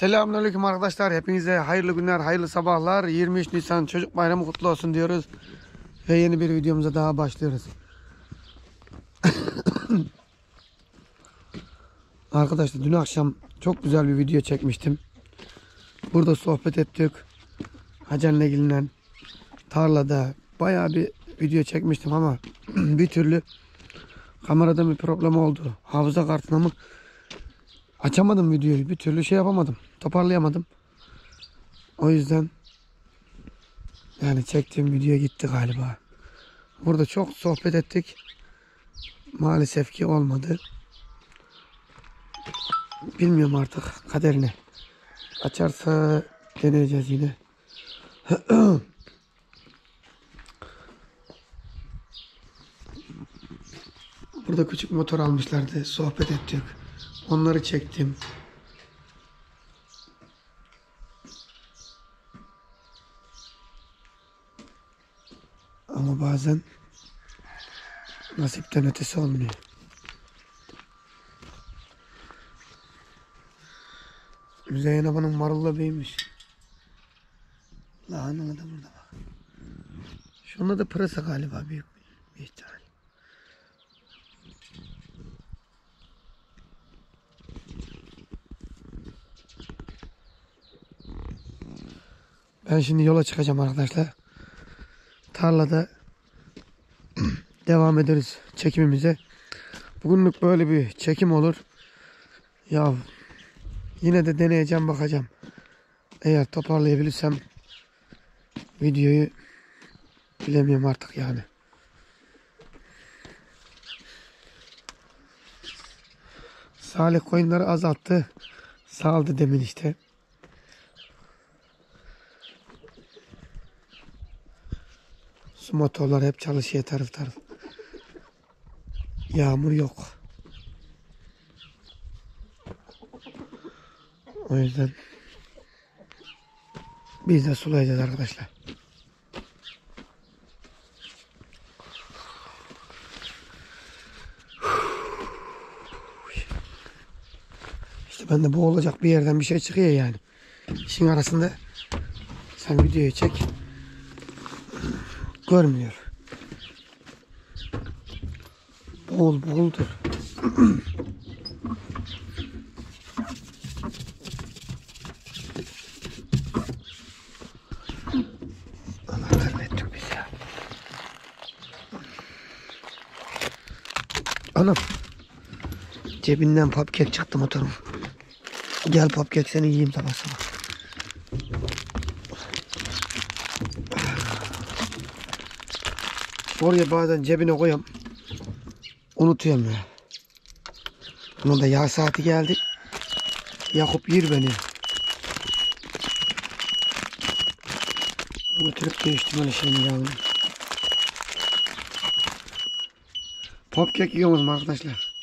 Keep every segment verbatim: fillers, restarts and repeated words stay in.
Selamünaleyküm arkadaşlar. Hepinize hayırlı günler, hayırlı sabahlar. yirmi üç Nisan Çocuk Bayramı kutlu olsun diyoruz. Ve yeni bir videomuza daha başlıyoruz. Arkadaşlar dün akşam çok güzel bir video çekmiştim. Burada sohbet ettik. Hacer Negil'le tarlada bayağı bir video çekmiştim ama bir türlü kamerada bir problem oldu. Hafıza kartına mı açamadım videoyu. Bir türlü şey yapamadım. Toparlayamadım. O yüzden yani çektiğim video gitti galiba. Burada çok sohbet ettik. Maalesef ki olmadı. Bilmiyorum artık kaderini. Açarsa deneyeceğiz yine. Burada küçük motor almışlardı. Sohbet ettik. Onları çektim. Ama bazen nasipten ötesi olmuyor. Müzeyyen abanın marulla büyümüş. Lahanalı da burada bak. Şunun da pırasa galiba büyük bir ihtimal. Ben şimdi yola çıkacağım arkadaşlar. Tarlada devam ederiz çekimimize. Bugünlük böyle bir çekim olur. Ya yine de deneyeceğim, bakacağım. Eğer toparlayabilirsem videoyu bilemiyorum artık yani. Salih koyunları azalttı. Saldı demin işte. Su motorları hep çalışıyor taraf taraf. Yağmur yok. O yüzden biz de sulayacağız arkadaşlar. İşte ben de bu olacak bir yerden bir şey çıkıyor yani. İşin arasında sen videoyu çek. Görmüyor. Bol boldur. Allah kahrettik biz ya. Anam. Cebinden popkek çıktı motorum. Gel popkek seni yiyeyim sabah sabah. Oraya bazen cebine koyayım. Unutuyorum ya. Bunun da yağ saati geldi. Yakup yer beni. Götürüp değiştirmeli şeyini yağını. Popkek yiyoruz mu arkadaşlar?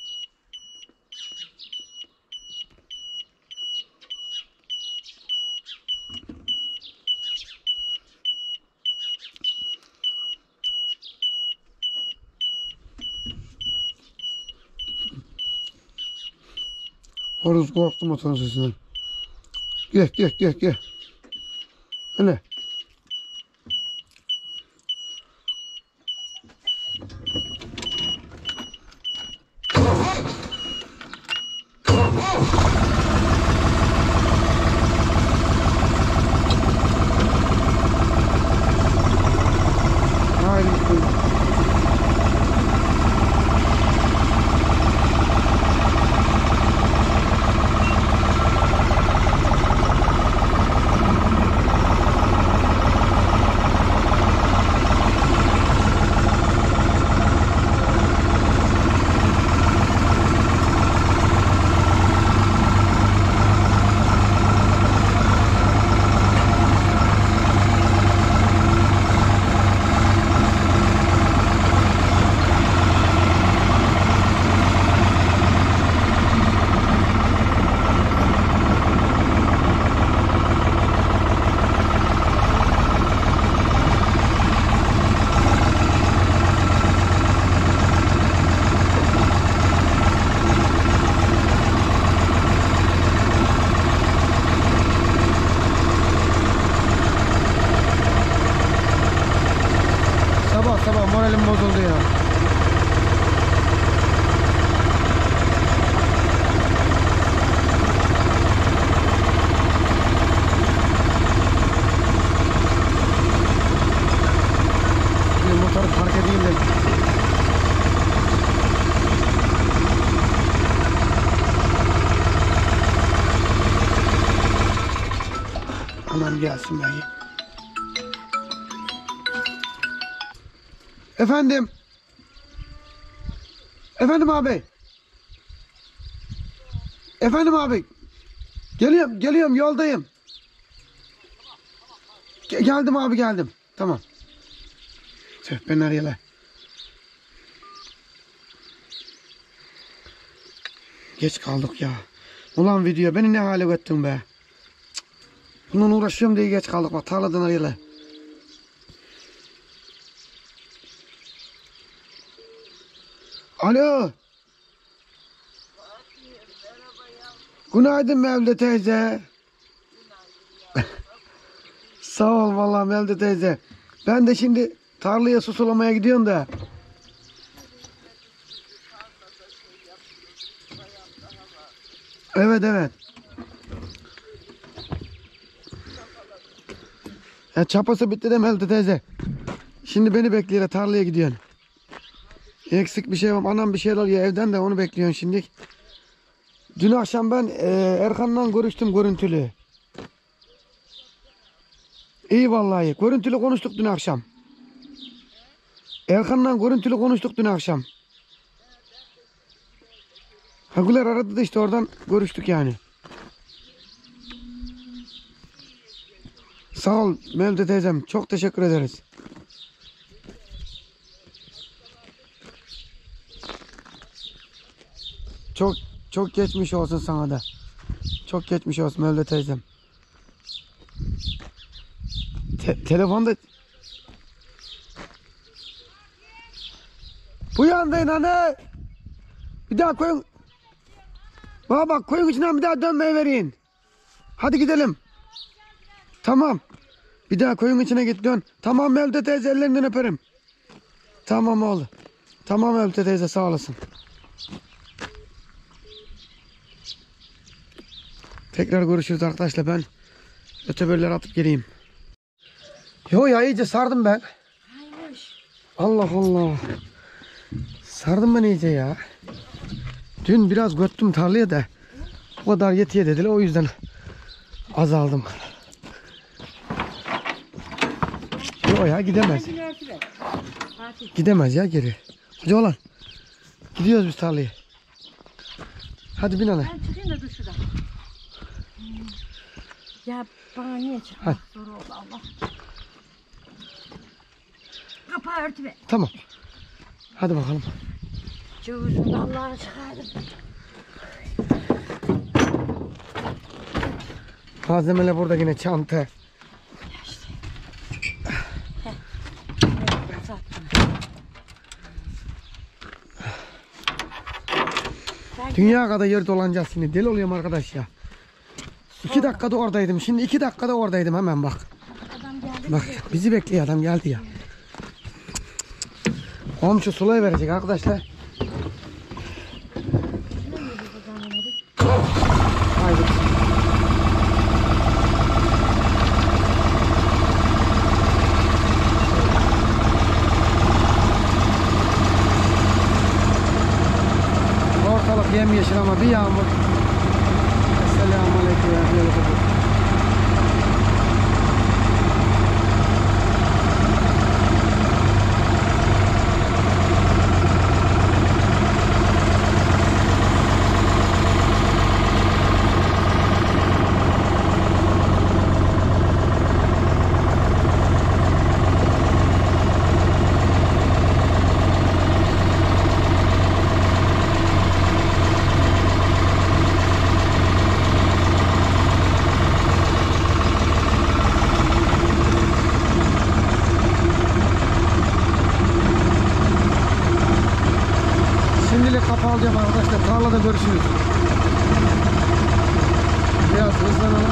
Horoz korktu motorun sesinden. Gel gel gel gel. Hele. Haydi. moralim bozuldu ya. Şimdi motoru park edeyim de. Anam gelsin ben. Efendim. Efendim abi. Efendim abi. Geliyorum, geliyorum, yoldayım. Ge- geldim abi, geldim. Tamam. Tüh, ben arayala. Geç kaldık ya. Ulan video beni ne hale ettin be. Cık. Bununla uğraşıyorum diye geç kaldık. Bak tarladan arayala. Alo. Günaydın Mevlüt teyze. Sağ ol vallahi Mevlüt teyze. Ben de şimdi tarlaya su sulamaya gidiyorum da. Evet evet. Ya çapası bitti de Mevlüt teyze. Şimdi beni bekliyor, tarlaya gidiyorsun. Eksik bir şey var. Anam bir şeyler alıyor evden de onu bekliyorsun şimdi. Dün akşam ben e, Erkan'la görüştüm görüntülü. İyi vallahi. Görüntülü konuştuk dün akşam. Erkan'la görüntülü konuştuk dün akşam. Haguler aradı da işte oradan görüştük yani. Sağ ol Mevlüt teyzem. Çok teşekkür ederiz. Çok çok geçmiş olsun sana da. Çok geçmiş olsun Mevlüt teyzem. Te telefonda bu yandayın anne. Bir daha koyun. Bana bak, koyun içinden bir daha dönmeyi verin. Hadi gidelim. Tamam. Bir daha koyun içine git dön. Tamam Mevlüt teyze, ellerinden öperim. Tamam oğlum. Tamam Mevlüt teyze, sağ olasın. Tekrar görüşürüz arkadaşlar, ben öteberleri atıp geleyim. Yo ya, iyice sardım ben. Allah Allah. Sardım ben iyice ya. Dün biraz göttüm tarlaya da o kadar yetiye dediler, o yüzden azaldım. Yo ya, gidemez. Gidemez ya geri. Hadi oğlan. Gidiyoruz biz tarlaya. Hadi bin ana. Ben çıkayım da dur şurada. Ya bana niye çıkmak zor oldu Allah. Kapağı örtüme. Tamam. Hadi bakalım. Cıvızını da Allah'a çıkardım. Malzemeler burada yine, çanta. Dünya kadar yer dolanacağız şimdi. Deli oluyorum arkadaş ya. İki dakikada oradaydım. Şimdi iki dakikada oradaydım hemen bak. Adam geldi. Bak bizi bekliyor, adam geldi ya. Komşu sulayı verecek arkadaşlar. Haydi. Ortalık yemyeşil ama bir yağmur. Esselamu aleyküm. Şimdilik kapı alacağım arkadaşlar. Tarlada görüşürüz. Biraz hızlanalım.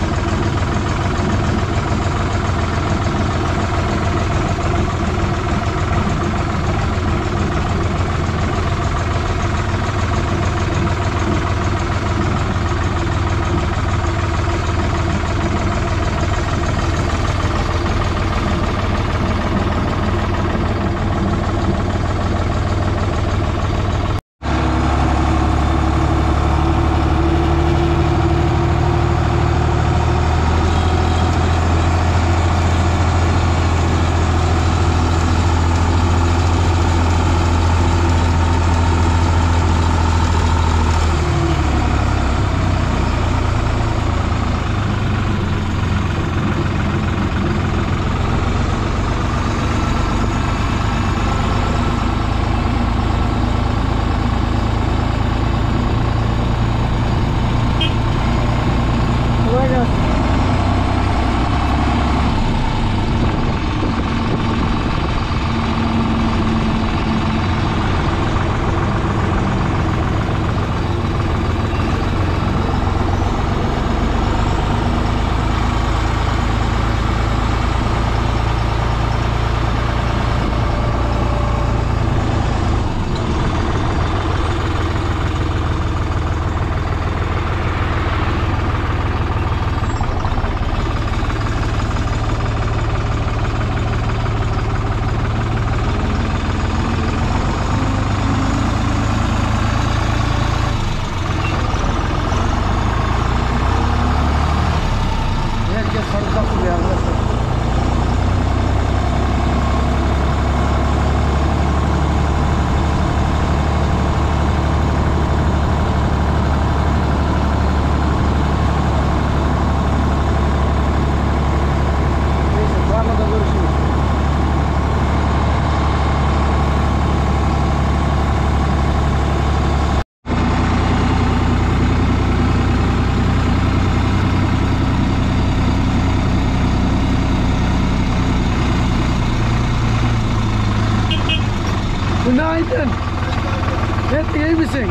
Günaydın. Evet, iyi misin?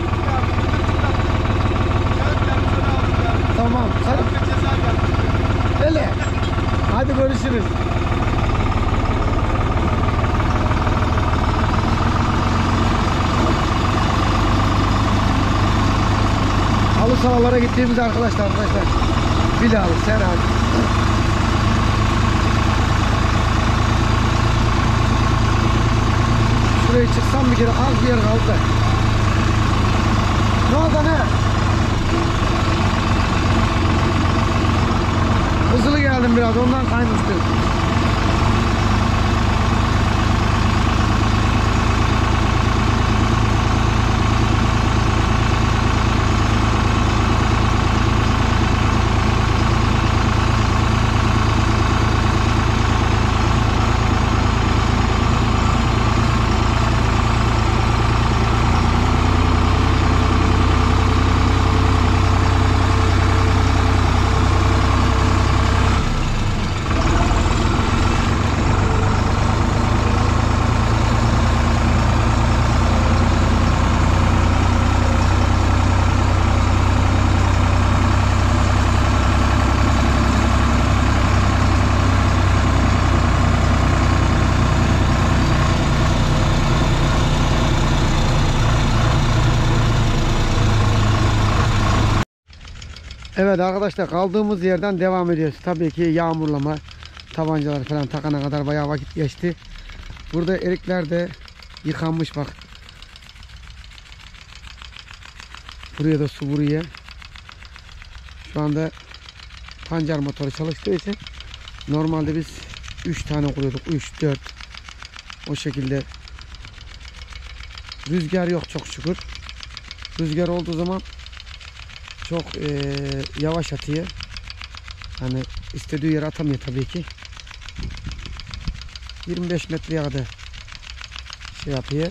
Tamam. Hadi. Öyle. Hadi görüşürüz. Halı sahalara gittiğimiz arkadaşlar arkadaşlar. Bilal, Serhan. Şuraya çıksam bir kere az bir yer kaldı. Ne oldu ne? Hızlı geldim biraz, ondan kaymıştı. Evet arkadaşlar, kaldığımız yerden devam ediyoruz. Tabii ki yağmurlama, tabancalar falan takana kadar bayağı vakit geçti. Burada erikler de yıkanmış bak. Buraya da su buraya. Şu anda pancar motoru çalıştığı için normalde biz üç tane kuruyorduk. üç dört o şekilde. Rüzgar yok çok şükür. Rüzgar olduğu zaman çok e, yavaş atıyor. Hani istediği yere atamıyor tabii ki. yirmi beş metreye kadar şey yapıyor.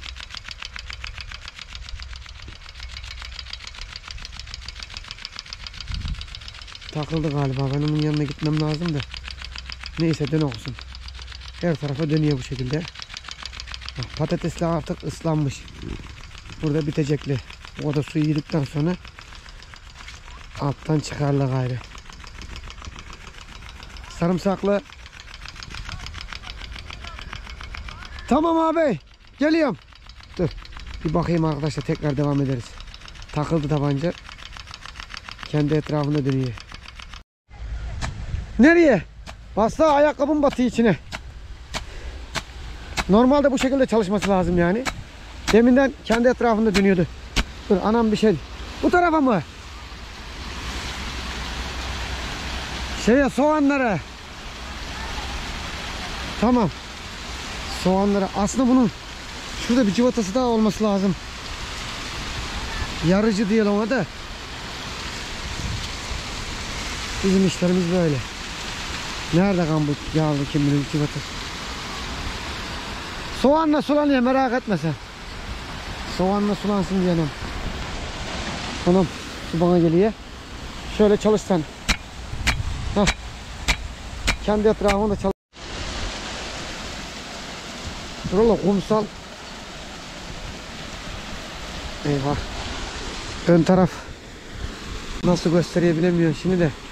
Takıldı galiba. Ben onun yanına gitmem lazım da. Neyse, dön olsun. Her tarafa dönüyor bu şekilde. Bak, patatesler artık ıslanmış. Burada bitecekli. O da suyu yedikten sonra alttan çıkarla gayrı. Sarımsaklı. Tamam abi. Geliyorum. Dur. Bir bakayım arkadaşlar, tekrar devam ederiz. Takıldı tabanca. Kendi etrafında dönüyor. Nereye? Basta ayakkabım batıyor içine. Normalde bu şekilde çalışması lazım yani. Deminden kendi etrafında dönüyordu. Dur, anam bir şey. Bu tarafa mı? Şeye, soğanlara. Tamam. Soğanlara. Aslında bunun şurada bir civatası daha olması lazım. Yarıcı diyelim ona da. Bizim işlerimiz böyle. Nerede kan bu yağlı kim bilir civatası? Soğanla sulanıyor, merak etme sen. Soğanla sulansın diyelim. Tamam. Su bana geliyor. Şöyle çalışsan. Heh. Kendi etrafında çalış. Şurada kumsal. Eyvah. Ön taraf nasıl gösteriyor bilemiyorum şimdi de.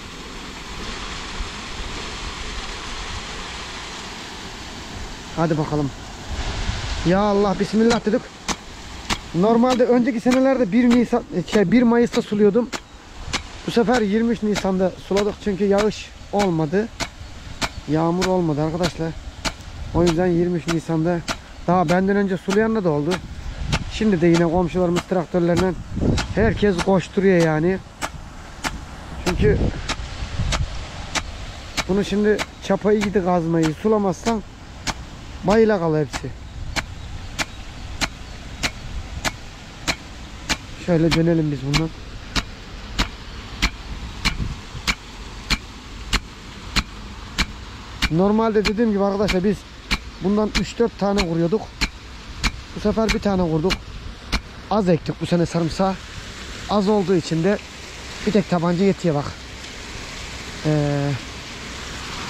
Hadi bakalım. Ya Allah, bismillah dedik. Normalde önceki senelerde bir Nisan şey bir Mayıs'ta suluyordum. Bu sefer yirmi üç Nisan'da suladık çünkü yağış olmadı. Yağmur olmadı arkadaşlar. O yüzden yirmi üç Nisan'da, daha benden önce sulayanla da oldu. Şimdi de yine komşularımız traktörlerle herkes koşturuyor yani. Çünkü bunu şimdi çapayı gidi kazmayı sulamazsan bayıla kalır hepsi. Şöyle dönelim biz bundan. Normalde dediğim gibi arkadaşlar biz bundan üç dört tane vuruyorduk. Bu sefer bir tane vurduk. Az ektik bu sene sarımsağı. Az olduğu için de bir tek tabanca yetiyor bak. Ee,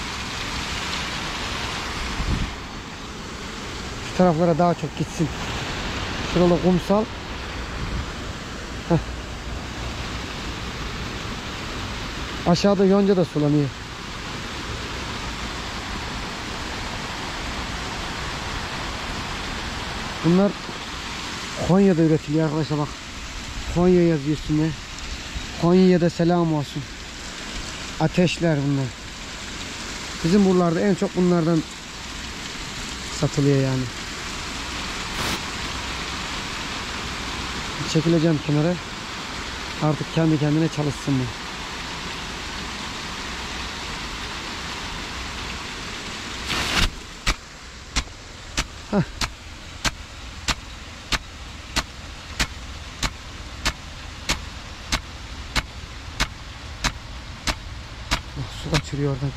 şu taraflara daha çok gitsin. Şuralı kumsal. Heh. Aşağıda yonca da sulanıyor. Bunlar Konya'da üretiliyor arkadaşlar, bak. Konya yazıyor üstünde. Konya'ya da selam olsun. Ateşler bunlar. Bizim buralarda en çok bunlardan satılıyor yani. Çekileceğim kenara. Artık kendi kendine çalışsın bu. Heh. Su kaçırıyor oradan.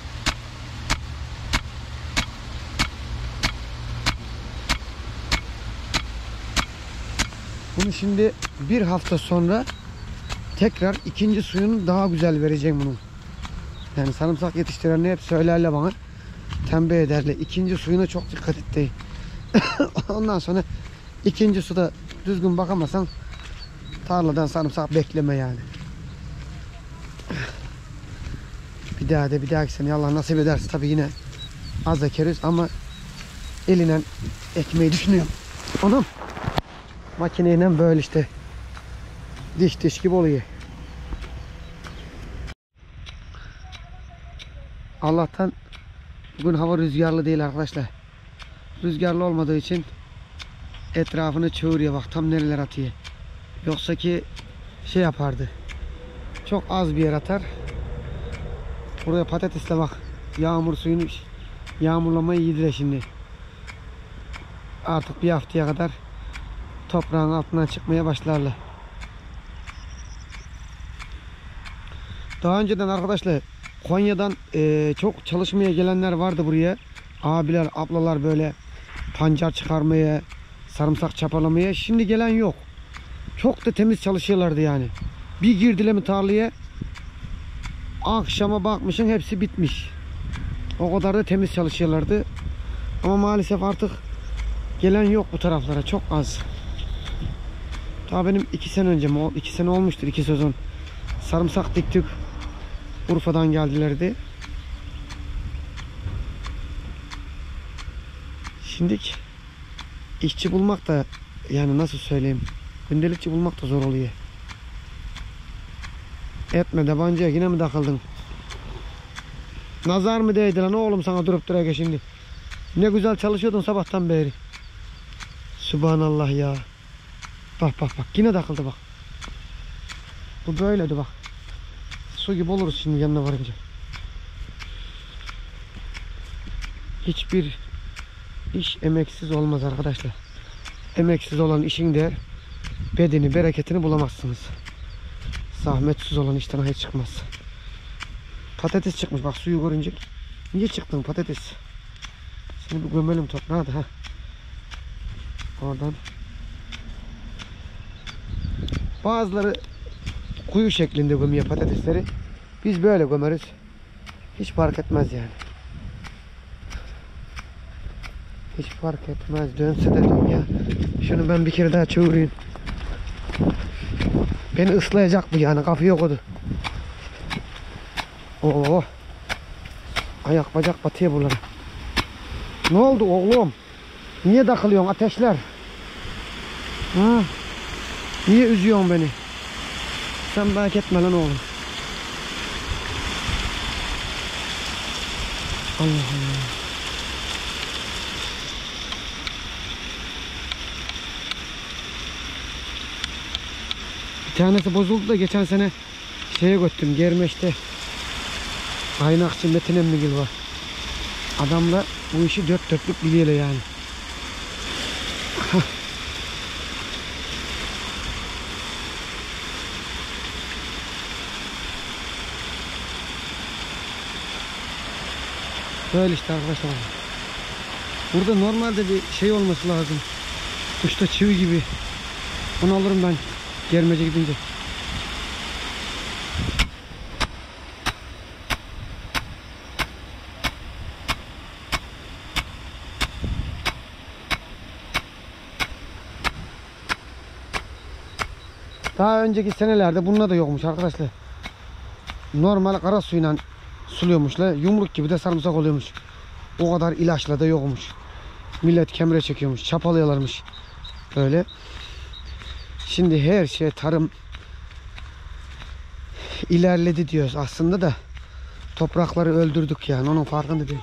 Bunu şimdi bir hafta sonra tekrar ikinci suyunu daha güzel vereceğim bunun. Yani sarımsak yetiştirenler hep söylerler bana. Tembih ederler. İkinci suyuna çok dikkat et deyin. Ondan sonra ikinci suda düzgün bakamazsan tarladan sarımsak bekleme yani. Bir daha da bir dahaki sene Allah nasip ederse tabi yine az ekeriz ama elinden ekmeği düşünüyorum. Anam. Makineyle böyle işte diş diş gibi oluyor. Allah'tan bugün hava rüzgarlı değil arkadaşlar. Rüzgarlı olmadığı için etrafını çığırıyor, bak tam nereler atıyor. Yoksa ki şey yapardı. Çok az bir yer atar. Buraya patatesle bak. Yağmur suyunu yağmurlamayı yediler şimdi. Artık bir haftaya kadar toprağın altından çıkmaya başlarlar. Daha önceden arkadaşlar Konya'dan e, çok çalışmaya gelenler vardı buraya. Abiler, ablalar böyle pancar çıkarmaya, sarımsak çapalamaya. Şimdi gelen yok. Çok da temiz çalışıyorlardı yani. Bir girdiler mi tarlaya, akşama bakmışsın hepsi bitmiş. O kadar da temiz çalışıyorlardı. Ama maalesef artık gelen yok bu taraflara, çok az. Daha benim iki sene önce mi? iki sene olmuştur, iki sezon. Sarımsak diktik. Urfa'dan geldilerdi. Şimdilik işçi bulmak da yani nasıl söyleyeyim, gündelikçi bulmak da zor oluyor. Etme tabancaya yine mi takıldın? Nazar mı değdi lan oğlum sana durup durarken şimdi? Ne güzel çalışıyordun sabahtan beri. Subhanallah ya. Bak bak bak yine takıldı bak. Bu böyleydi bak. Su gibi oluruz şimdi yanına varınca. Hiçbir iş emeksiz olmaz arkadaşlar. Emeksiz olan işin de bedeni, bereketini bulamazsınız. Zahmetsiz olan işten hayır çıkmaz. Patates çıkmış bak suyu görünce. Niye çıktın patates? Seni bir gömelim toprağa da. Heh. Oradan. Bazıları kuyu şeklinde gömüyor patatesleri. Biz böyle gömeriz. Hiç fark etmez yani. Hiç fark etmez. Dönse de dünya. Şunu ben bir kere daha çevireyim. Beni ıslayacak bu yani. Kafı yok odu. Oo. Ayak bacak batıyor buralara. Ne oldu oğlum? Niye takılıyorsun ateşler? Ha? Niye üzüyorsun beni? Sen merak etme lan oğlum. Allah Allah. Bir tanesi bozuldu da geçen sene şeye götürdüm, Germeş'te. Kaynakçı Metin Emmigil var. Adamla bu işi dört dörtlük biliyorlar yani. Böyle işte arkadaşlar. Burada normalde bir şey olması lazım. Uçta çivi gibi. Bunu alırım ben Germece gidince. Daha önceki senelerde bununla da yokmuş arkadaşlar. Normal kara suyla suluyormuşlar. Yumruk gibi de sarımsak oluyormuş. O kadar ilaçla da yokmuş. Millet kemire çekiyormuş. Çapalıyorlarmış. Böyle. Şimdi her şey tarım ilerledi diyoruz aslında da toprakları öldürdük yani, onun farkında değil.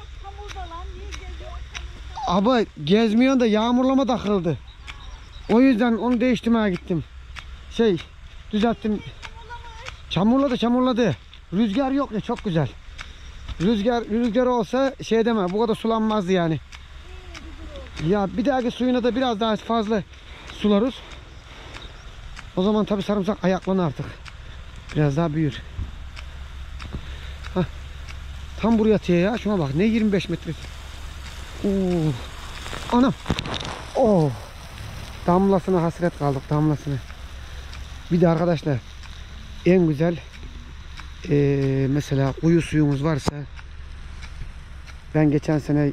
Ama gezmiyorsun da yağmurlama takıldı. O yüzden onu değiştirmeye gittim. Şey düzelttim. Çamurladı çamurladı. Rüzgar yok ya, çok güzel. Rüzgar rüzgar olsa şey deme, bu kadar sulanmazdı yani. Ya bir dahaki suyuna da biraz daha fazla sularız. O zaman tabi sarımsak ayaklanır artık. Biraz daha büyür. Hah. Tam buraya atıyor ya. Şuna bak, ne yirmi beş metre. Oo. Anam. Oh. Damlasına hasret kaldık, damlasına. Bir de arkadaşlar en güzel ee, mesela kuyu suyumuz varsa, ben geçen sene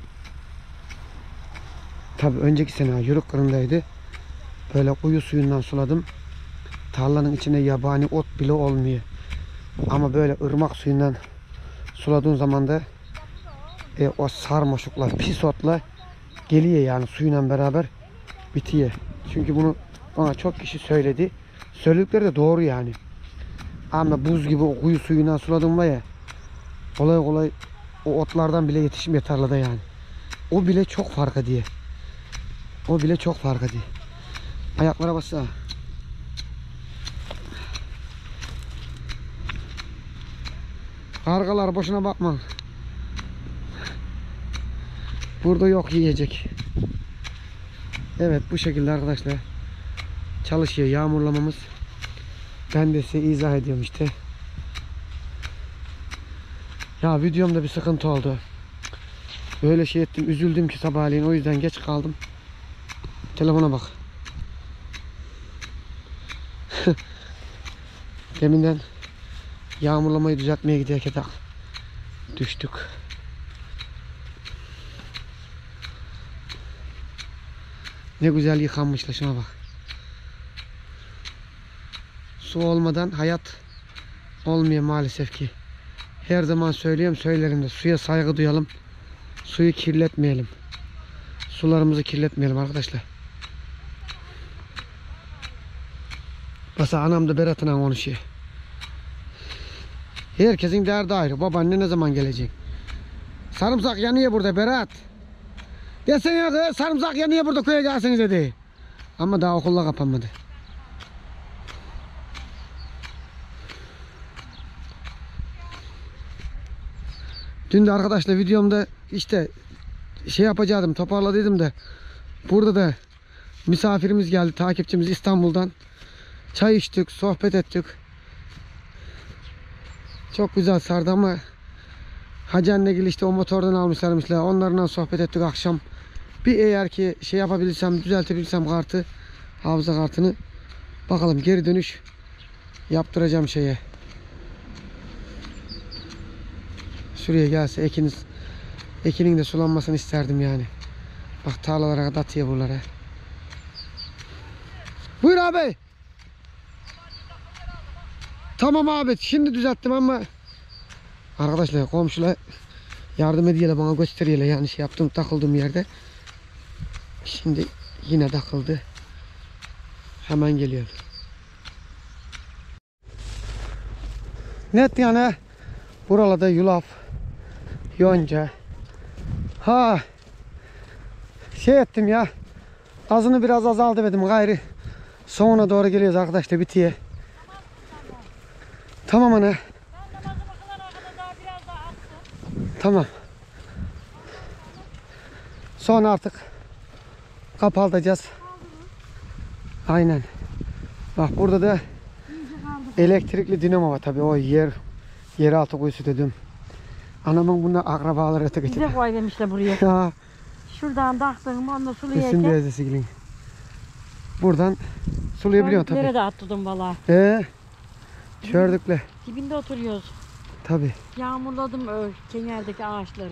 tabi önceki sene Yörük Kırı'ndaydı. Böyle kuyu suyundan suladım. Tarlanın içine yabani ot bile olmuyor. Ama böyle ırmak suyundan suladığın zaman da e, o sarmaşıklar, pis otla geliyor yani, suyla beraber bitiyor. Çünkü bunu bana çok kişi söyledi. Söyledikleri de doğru yani. Ama buz gibi o kuyu suyundan suladım var ya, kolay kolay o otlardan bile yetişmiyor tarlada yani. O bile çok fark ediyor. O bile çok fark ediyor. Ayaklara bassa. Kargalar boşuna bakma. Burada yok yiyecek. Evet, bu şekilde arkadaşlar çalışıyor yağmurlamamız. Ben de size izah ediyorum işte. Ya videomda bir sıkıntı oldu. Öyle şey ettim, üzüldüm ki sabahleyin, o yüzden geç kaldım. Telefona bak. Deminden yağmurlamayı düzeltmeye giderken düştük. Ne güzel yıkanmışlar, şuna bak. Su olmadan hayat olmuyor maalesef ki. Her zaman söylüyorum, söylerim de, suya saygı duyalım. Suyu kirletmeyelim. Sularımızı kirletmeyelim arkadaşlar. Basa anam da Berat'la konuşuyor. Herkesin derdi ayrı. Babaanne ne zaman gelecek? Sarımsak yanıyor burada Berat. Desene ya, sarımsak yanıyor burada, köye gelseniz dedi. Ama daha okullar kapanmadı. Dün de arkadaşlar videomda işte şey yapacaktım, toparladıydım da burada da misafirimiz geldi, takipçimiz İstanbul'dan. Çay içtik, sohbet ettik. Çok güzel sardı ama Hacı Annegil işte o motordan almışlarmışlar. Onlarla sohbet ettik akşam. Bir eğer ki şey yapabilirsem, düzeltebilirsem kartı, hafıza kartını, bakalım geri dönüş yaptıracağım şeye. Şuraya gelse ekiniz, ekinin de sulanmasını isterdim yani. Bak tarlalara kadar atıyor buralara. Buyur abi. Tamam abi, şimdi düzelttim ama arkadaşlar komşular yardım ediyorlar bana, gösteriyorlar yani şey yaptım, takıldığım yerde. Şimdi yine takıldı. Hemen geliyor. Net yani buralarda yulaf, yonca. Ha şey ettim ya, azını biraz azaldı dedim gayrı. Sonuna doğru geliyoruz arkadaşlar, bitiyor. Tamam ana. Tamam. Sonra artık kapatacağız. Aynen. Bak burada da elektrikli dinamo var tabii, o yer yeraltı kuyusu dedim. Anamın bunlar akrabaları öte geçti. Bize koy demişler buraya. Ya. Şuradan taktım, onunla Kesin sulayacak. teyzesi gelin. Buradan sulayabiliyorsun tabii. Nerede attırdım valla. Ee, çördükle. Dibinde oturuyoruz. Tabii. Yağmurladım ö kenardaki ağaçları.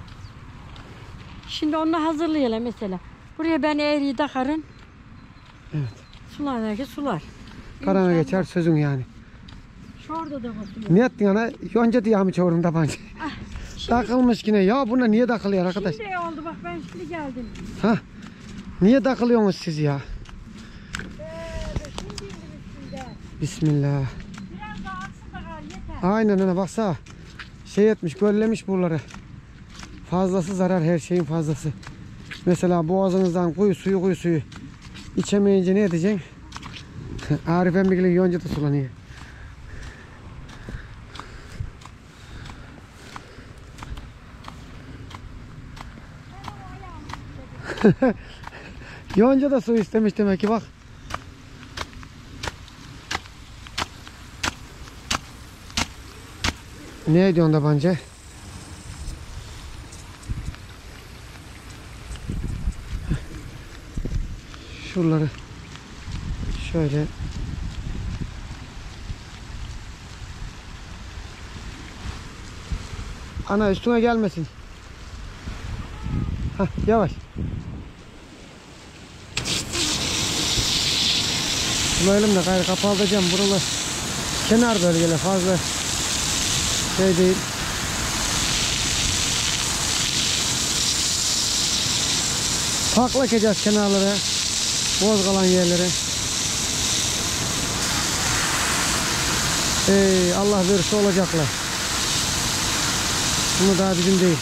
Şimdi onu hazırlayalım mesela. Buraya ben eğriyi takarım. Evet. Sular herkes sular. Parana İnşallah. geçer sözün yani. Şurada da basıyor. Ne ettin ana? Yonca diye mi çoğurun tabanca? Takılmış yine. Ya buna niye takılıyor arkadaş? Şimdi oldu bak ben şimdi geldim. Ha? Niye takılıyorsunuz siz ya? Böyle şimdi indim üstünde. Bismillah. Biraz daha atsın da gari yeter. Aynen öyle baksana. Şey etmiş, göllemiş buraları. Fazlası zarar, her şeyin fazlası. Mesela boğazınızdan kuyu suyu kuyu suyu. İçemeyince ne edeceksin? Arif emmikli yonca da sulanıyor. Yonca da su istemiş demek ki bak. Ne ediyorsun da bence? Şuraları şöyle ana üstüne gelmesin. Hah, yavaş. Sulayalım da gayrı kapatacağım. Buralar kenar bölgeler fazla şey değil. Paklak edeceğiz kenarlara. Boz kalan yerlere. Ey Allah verirse olacaklar. Bunu daha bizim değil.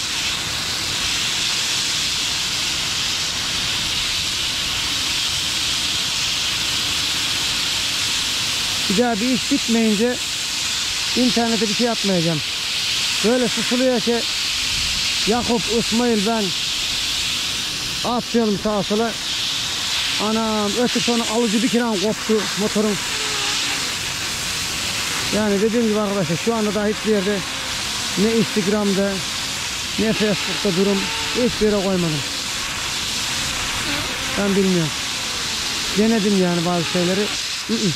Bir daha bir iş bitmeyince internete bir şey atmayacağım. Böyle susuluyor ki Yakup, İsmail ben atıyorum sağa sola. Anam ötü sonra alıcı bir kiran koptu motorun. Yani dediğim gibi arkadaşlar şu anda da hiçbir yerde ne Instagram'da ne Facebook'ta durum hiçbir yere koymadım. Ben bilmiyorum. Denedim yani bazı şeyleri. I -ı.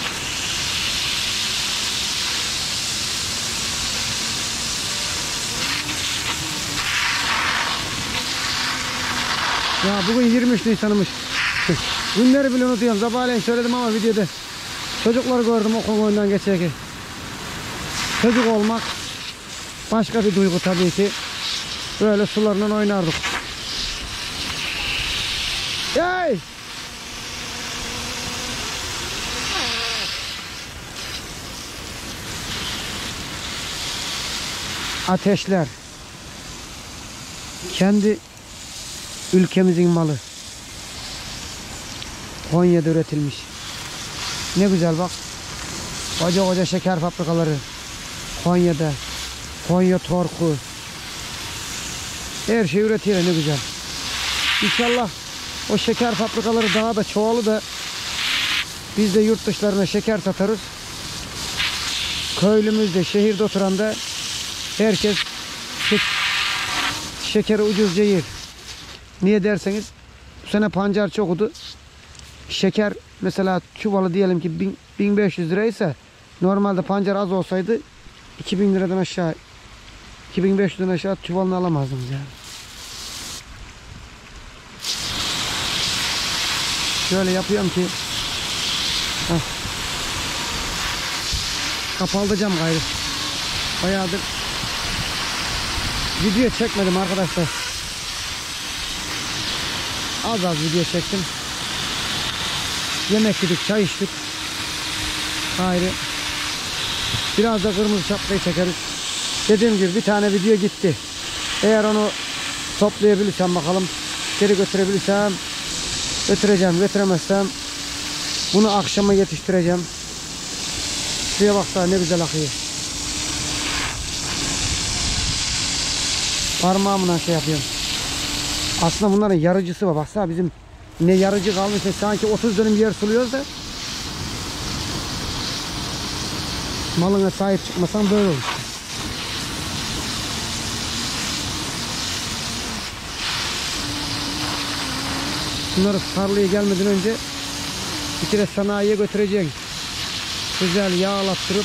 Ya bugün yirmi üç Nisan'mış. Günleri bile unutuyorum. Sabahleyin söyledim ama videoda çocukları gördüm okul boyundan geçerken. Çocuk olmak başka bir duygu tabii ki. Böyle sularla oynardık. Hey! Ateşler. Kendi ülkemizin malı. Konya'da üretilmiş. Ne güzel bak. Koca koca şeker fabrikaları. Konya'da. Konya Torku. Her şey üretiyor ne güzel. İnşallah o şeker fabrikaları daha da çoğalı da biz de yurt dışlarına şeker satarız. Köylümüzde, şehirde oturan da herkes şekeri ucuzca yer. Niye derseniz bu sene pancar çokudu. Şeker mesela çuvalı diyelim ki bin beş yüz liraysa normalde pancar az olsaydı iki bin liradan aşağı iki bin beş yüzden aşağı çuvalını alamazdınız yani. Şöyle yapıyorum ki heh. Kapaldacağım gayrı. Bayağıdır video çekmedim arkadaşlar. Az az video çektim. Yemek yedik, çay içtik. Gayrı. Biraz da kırmızı şapkayı çekeriz. Dediğim gibi bir tane video gitti. Eğer onu toplayabilirsem bakalım. Geri götürebilirsem götüreceğim. Götüremezsem bunu akşama yetiştireceğim. Şuraya baksana ne güzel akıyor. Parmağımla şey yapıyorum. Aslında bunların yarıcısı var. Baksana bizim ne yarıcı kalmış. Sanki otuz dönüm yer suluyoruz da. Malına sahip çıkmasan böyle olur. Bunları tarlaya gelmeden önce bir kere sanayiye götüreceksin. Güzel yağlattırıp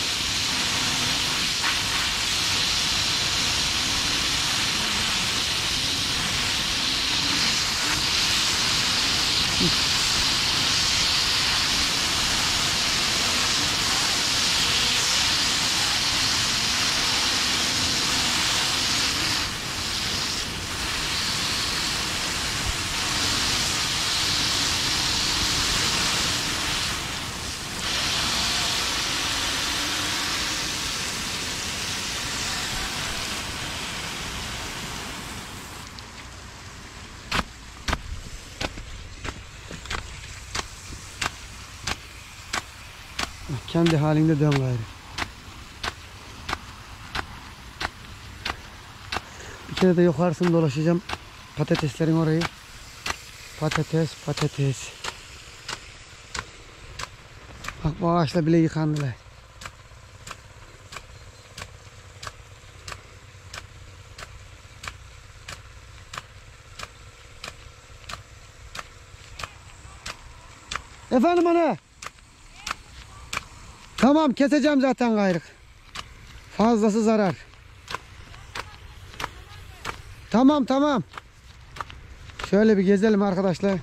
Kendi halinde dön gayrı. Bir kere de yukarısını dolaşacağım. Patateslerin orayı. Patates, patates. Bak bu ağaçla bile yıkandılar. Efendim ana. Tamam keseceğim zaten gayrık. Fazlası zarar. Tamam tamam. Şöyle bir gezelim arkadaşlar.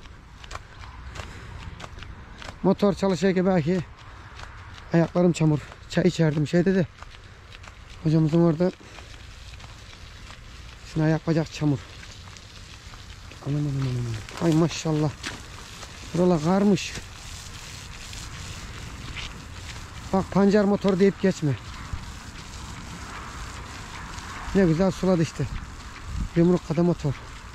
Motor çalışıyor ki belki. Ayaklarım çamur. Çay içerdim şey dedi. Hocamızın orada. Şuna ayak bacak çamur. Aman aman aman. Ay maşallah. Buralar karmış. Bak pancar motor deyip geçme. Ne güzel suladı işte. Yumruk kadar motor.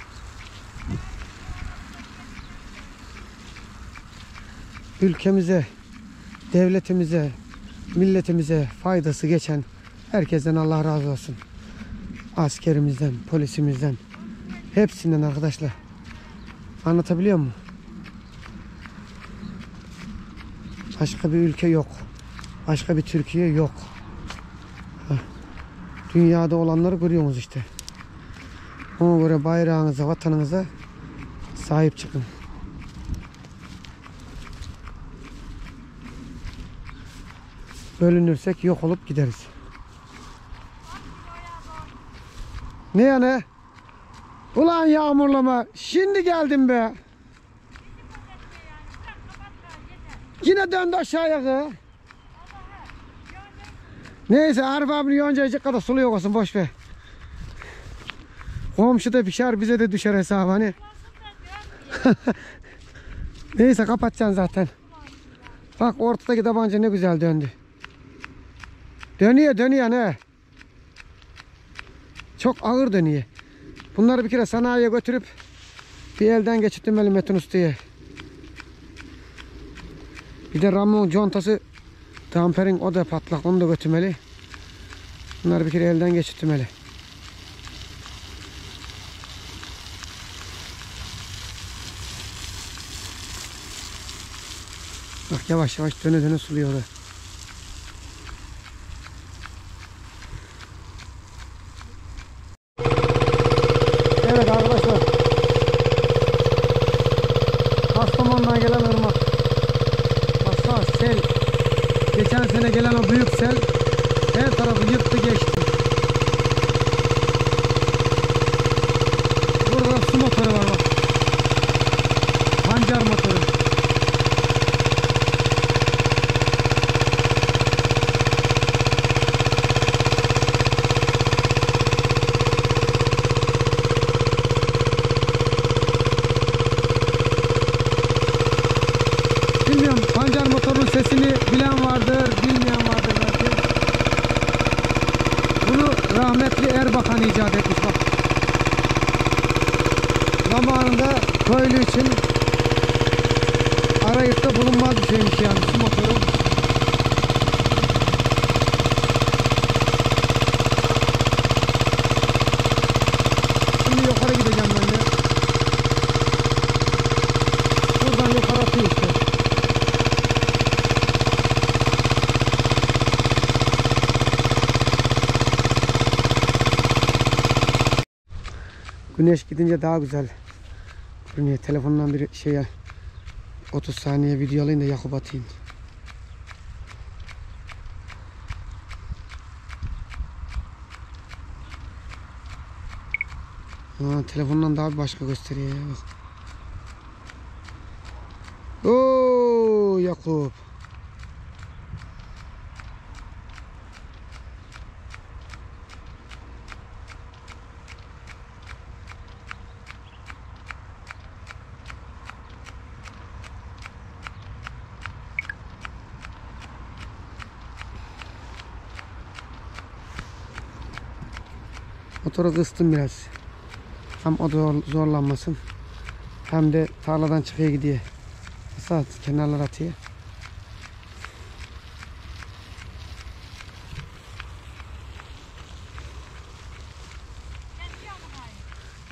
Ülkemize, devletimize, milletimize faydası geçen herkesten Allah razı olsun. Askerimizden, polisimizden, hepsinden arkadaşlar. Anlatabiliyor muyum? Başka bir ülke yok. Başka bir Türkiye yok. Heh. Dünyada olanları görüyorsunuz işte. Ona göre bayrağınıza, vatanınıza sahip çıkın. Bölünürsek yok olup gideriz. Ne yani? Ulan yağmurlama. Şimdi geldim be. Yine döndü aşağıya kız. Neyse Arif abinin yoncayacak kadar sulu yok olsun boş ver. Komşu da pişer bize de düşer hesabı hani. Neyse kapatacaksın zaten. Bak ortadaki tabanca ne güzel döndü. Dönüyor dönüyor ne? Çok ağır dönüyor. Bunları bir kere sanayiye götürüp bir elden geçirtmeli Metin Usta'ya. Bir de ramon contası damperin o da patlak, onu da götürmeli. Bunları bir kere elden geçirtmeli. Bak yavaş yavaş döne döne suluyor da. Evet arkadaşlar. Kastamonu'dan gelen ırmak. Baksana sel. Geçen sene gelen o büyük sel her tarafı yıktı geçti. Burada su motoru var bak. Pancar motoru. Bilmiyorum, pancar motorunun sesini bilen vardır, bilmeyen vardır belki. Bunu rahmetli Erbakan icat etmiş bak. Zamanında köylü için arayıp da bulunmaz bir şeymiş yani su motoru. Şimdi yukarı gideceğim ben de. Buradan yukarı atıyor işte. Güneş gidince daha güzel görünüyor. Telefondan bir şeye otuz saniye video alayım da yakıp atayım. Ha, telefondan daha bir başka gösteriyor ya. Bak. Oo Yakup. Motoru kıstım biraz. Hem o da zorlanmasın. Hem de tarladan çıkıyor gidiyor. Saat kenarlar atıyor.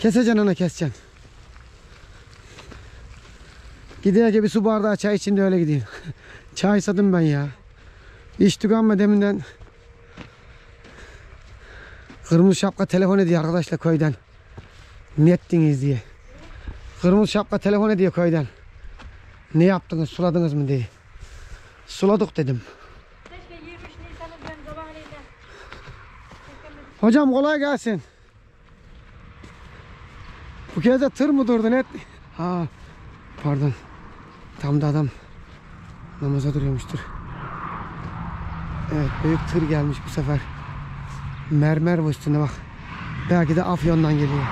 Keseceksin ana, keseceksin. Gideye gibi su bardağı çay içinde öyle gideyim. Çay sadım ben ya. İçtik ama deminden. Kırmızı şapka telefon ediyor arkadaşlar köyden. Ne ettiniz diye. Kırmızı şapka telefon ediyor köyden. Ne yaptınız, suladınız mı diye. Suladık dedim. Keşke yirmi üç Nisan'ın ben sabahleyin. Hocam kolay gelsin. Bu kez de tır mı durdu net? Ha, pardon. Tam da adam namaza duruyormuştur. Evet, büyük tır gelmiş bu sefer. Mermer bu üstünde bak. Belki de Afyon'dan geliyor.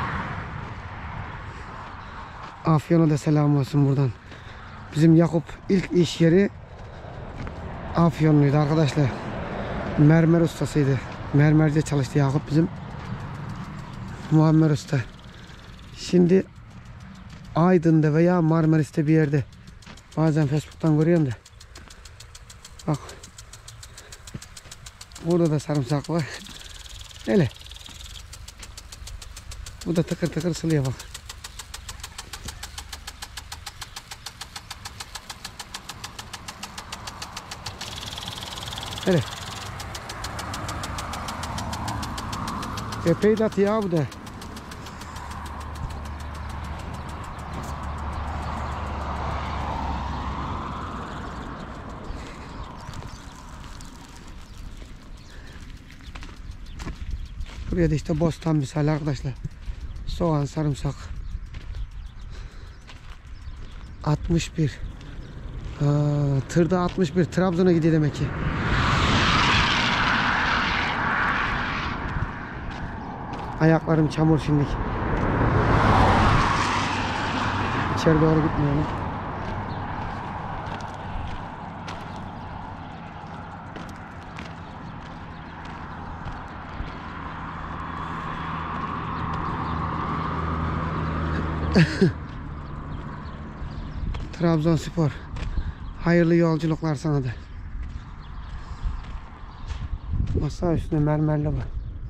Afyon'a da selam olsun buradan. Bizim Yakup ilk iş yeri Afyonluydu arkadaşlar. Mermer ustasıydı. Mermerce çalıştı Yakup bizim. Muammer Usta. Şimdi Aydın'da veya Marmaris'te bir yerde. Bazen Facebook'tan görüyorum da. Bak. Burada da sarımsak var. Hele. Bu da tıkır tıkır sılıyor bak. Hele. Epey de atıyor bu da. Buraya da işte bostan misali arkadaşlar. Soğan, sarımsak. altmış bir. Aa, tırda altmış bir. Trabzon'a gidiyor demek ki. Ayaklarım çamur şimdi. İçeri doğru gitmeyelim. Trabzonspor. Hayırlı yolculuklar sana da. Masa üstünde mermerli var.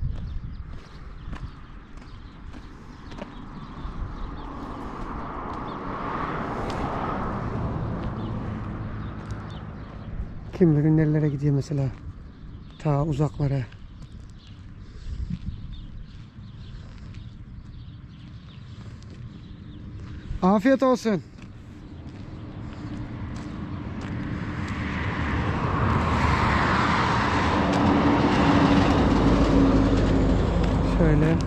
Kim bilir nerelere gidiyor mesela. Ta uzaklara. Afiyet olsun. Şöyle.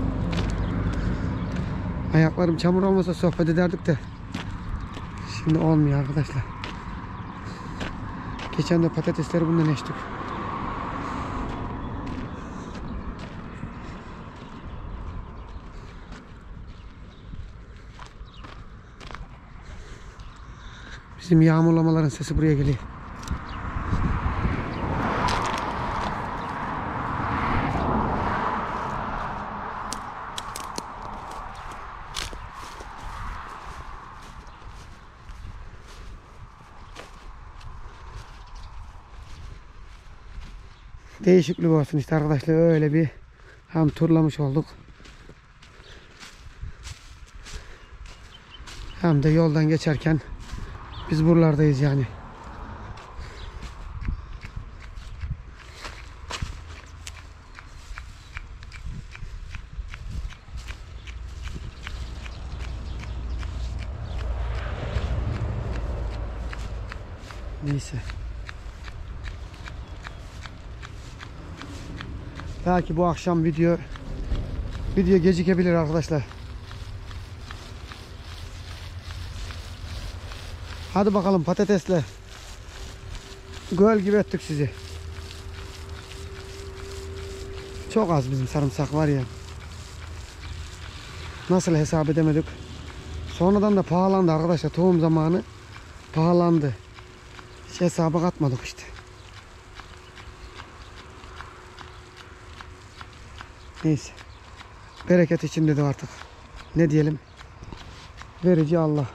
Ayaklarım çamur olmasa sohbet ederdik de. Şimdi olmuyor arkadaşlar. Geçen de patatesleri bundan eştik. Bizim yağmurlamaların sesi buraya geliyor. Değişiklik olsun işte arkadaşlar, öyle bir hem turlamış olduk. Hem de yoldan geçerken biz buralardayız yani. Neyse. Belki bu akşam video video gecikebilir arkadaşlar. Hadi bakalım patatesle. Göl gibi ettik sizi. Çok az bizim sarımsak var ya. Nasıl hesap edemedik. Sonradan da pahalandı arkadaşlar. Tohum zamanı pahalandı. Hiç hesaba katmadık işte. Neyse. Bereket için dedi artık. Ne diyelim? Verici Allah.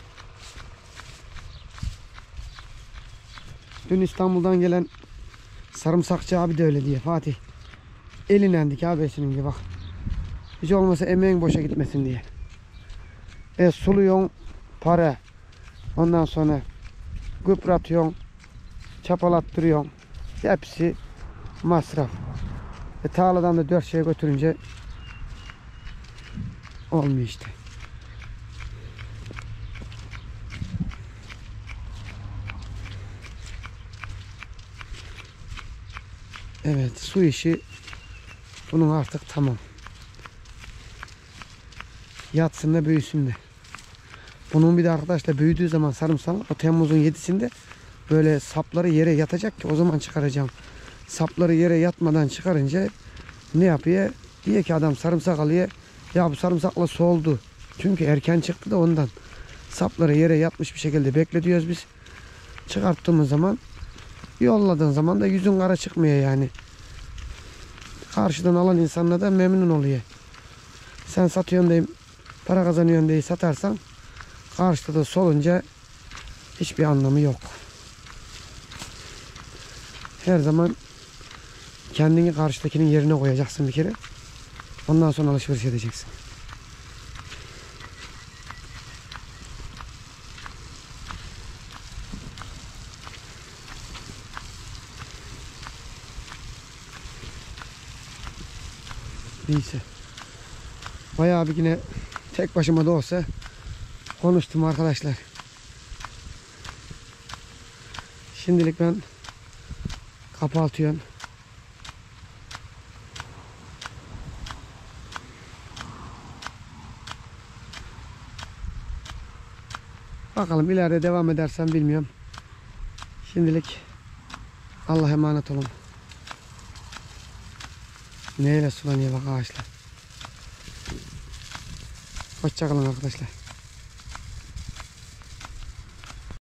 Dün İstanbul'dan gelen Sarımsakçı abi de öyle diye Fatih. Elinden dik abi senin gibi bak. Hiç olmasa emeğin boşa gitmesin diye. E suluyorsun para. Ondan sonra gübratıyorsun. Çapalattırıyorsun. Hepsi masraf. E tarladan da dört şeye götürünce olmuyor işte. Evet, su işi bunun artık tamam. Yatsın da büyüsün de. Bunun bir de arkadaşlar büyüdüğü zaman sarımsak o Temmuz'un yedisinde böyle sapları yere yatacak ki o zaman çıkaracağım. Sapları yere yatmadan çıkarınca ne yapıyor? Diye ki adam sarımsak alıyor. Ya bu sarımsakla soldu. Çünkü erken çıktı da ondan. Sapları yere yatmış bir şekilde bekletiyoruz biz. Çıkarttığımız zaman, yolladığın zaman da yüzün kara çıkmıyor yani. Karşıdan alan insanla da memnun oluyor. Sen satıyorsun diye, para kazanıyorsun diye satarsan karşıda da solunca hiçbir anlamı yok. Her zaman kendini karşıdakinin yerine koyacaksın bir kere. Ondan sonra alışveriş edeceksin. Neyse. Bayağı bir yine tek başıma da olsa konuştum arkadaşlar. Şimdilik ben kapatıyorum. Bakalım ileride devam edersem bilmiyorum. Şimdilik Allah'a emanet olun. Neyle sulanıyor bak ağaçlar. Hoşça kalın arkadaşlar.